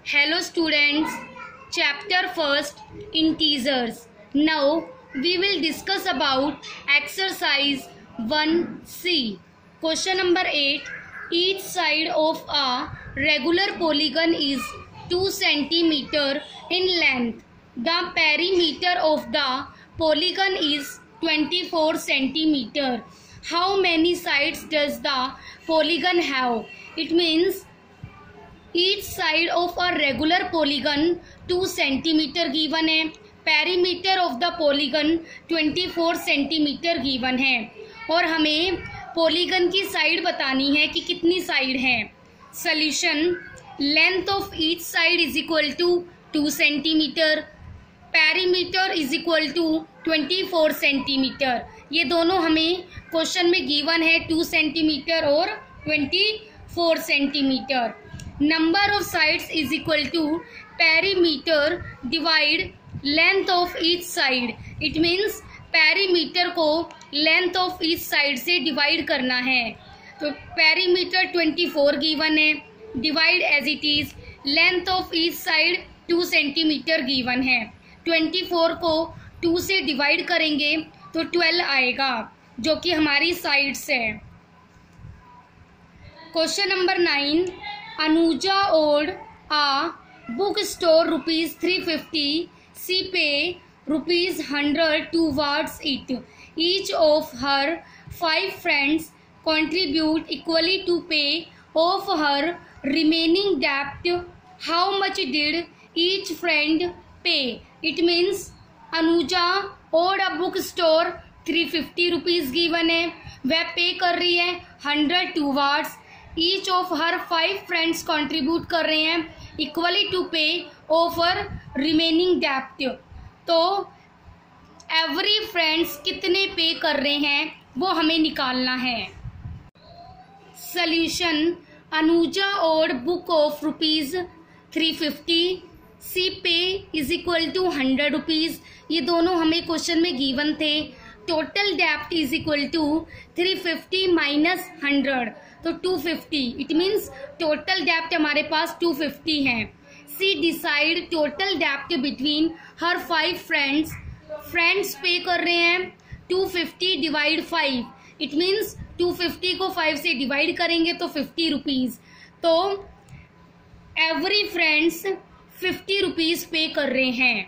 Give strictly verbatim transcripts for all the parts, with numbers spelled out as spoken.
Hello students, chapter first, integers. Now we will discuss about exercise one C. Question number eight. Each side of a regular polygon is two centimeter in length. The perimeter of the polygon is twenty-four centimeter. How many sides does the polygon have? It means each side of a regular polygon two centimeter given है, perimeter of the polygon twenty-four centimeter given है और हमें polygon की side बतानी है कि कितनी side है. Solution: length of each side is equal to two centimeter, perimeter is equal to twenty-four centimeter. ये दोनों हमें क्वेश्चन में गिवन है two centimeter और twenty-four centimeter. Number of sides is equal to perimeter divide length of each side. It means perimeter को length of each side से divide करना है. तो perimeter twenty-four given है, divide as it is, length of each side two centimeter given है. twenty-four को two से divide करेंगे तो twelve आएगा जो कि हमारी sides है. Question number nine. Anuja owed a bookstore rupees three fifty. She pay rupees hundred towards it. Each of her five friends contribute equally to pay off her remaining debt. How much did each friend pay? It means Anuja owed a bookstore three fifty rupees given है, वह पे कर रही है hundred towards. Each of her five friends contribute कर रहे हैं equally to pay off her remaining debt. तो every friends कितने पे कर रहे हैं वो हमें निकालना है. Solution: Anuja owed book of rupees three fifty. She pay is equal to hundred rupees. ये दोनों हमें क्वेश्चन में गिवन थे. Total debt is equal to three fifty minus hundred. तो two fifty. It means total debt हमारे पास two fifty है. She decide total debt between her five friends. Friends पे कर रहे हैं two fifty divide five. It means two fifty को five से divide करेंगे तो fifty rupees. तो every friends fifty rupees पे कर रहे हैं.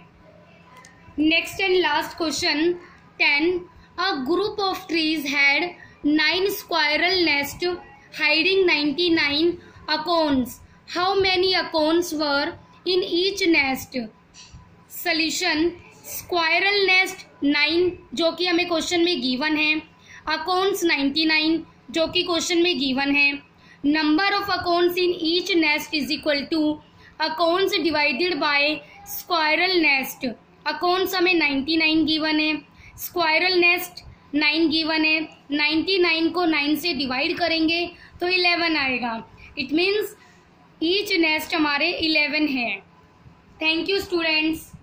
Next and last question ten. A group of trees had nine squirrel nest hiding ninety-nine acorns. How many acorns were in each nest? Solution: squirrel nest nine जो कि हमें question में given है, acorns ninety-nine जो कि question में given है. Number of acorns in each nest is equal to acorns divided by squirrel nest. acorns हमें ninety-nine गिवन है, squirrel nest nine गिवन है. ninety-nine को nine से डिवाइड करेंगे तो eleven आएगा. इट मीन्स ईच नेस्ट हमारे eleven है. Thank you students.